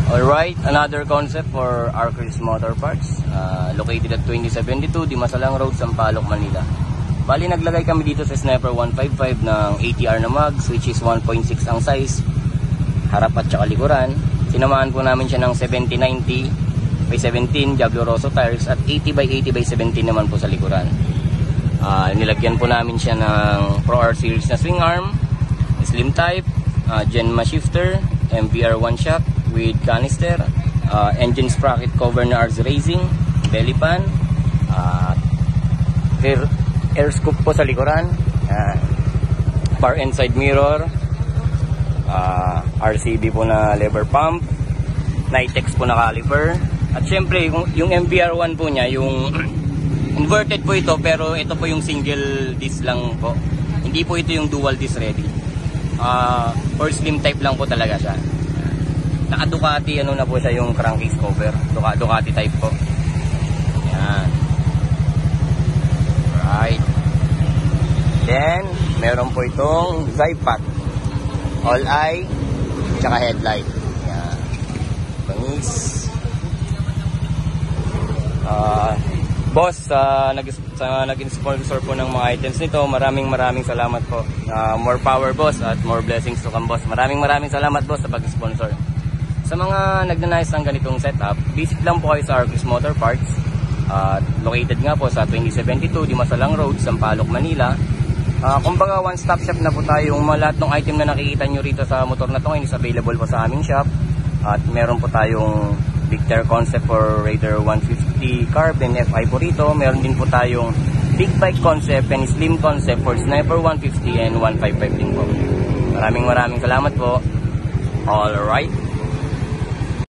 Alright, another concept for Arcris Motor Parts, located at 2072 Dimasalang Road, Sampaloc, Manila. Bali, naglagay kami dito sa Sniper 155 ng ATR na mags, which is 1.6 ang size, harap at saka likuran. Sinamahan po namin siya ng 7090 by 17 Diablo Rosso tires at 80 by 80 by 17 naman po sa likuran. Nilagyan po namin siya ng Pro R series na swing arm, slim type, Genma shifter, MVR1 shock with canister, engine sprocket cover na RZ Racing, belly pan, rear air scoop po sa likuran, far end side mirror, RCB po na lever pump, Nitex po na caliper, at syempre yung MVR1 po niya, yung inverted po ito, pero ito po yung single disc lang po, hindi po ito yung dual disc ready, or slim type lang po talaga siya. Naka Ducati ano na po siya yung crankcase cover, Ducati type po. Yan. Right. Then meron po itong Zypack all eye tsaka headlight. Yan. Bangis. Boss, nag-sponsor po ng mga items nito. Maraming salamat po. More power, boss, at more blessings to come, boss. Maraming salamat, boss, sa pag-sponsor. Sa mga nagnanais ng ganitong setup, visit lang po kayo sa Arcris Motor Parts. Located nga po sa 2072 Dimasalang Road, Sampaloc, Manila. Kumbaga one-stop shop na po tayo. Lahat ng item na nakikita nyo rito sa motor na to ngayon is available po sa aming shop. At meron po tayong Big Tear concept for Raider 150 Carbon FI po rito. Meron din po tayong Big Bike concept and Slim concept for Sniper 150 and 155 din po. Maraming salamat po. Alright.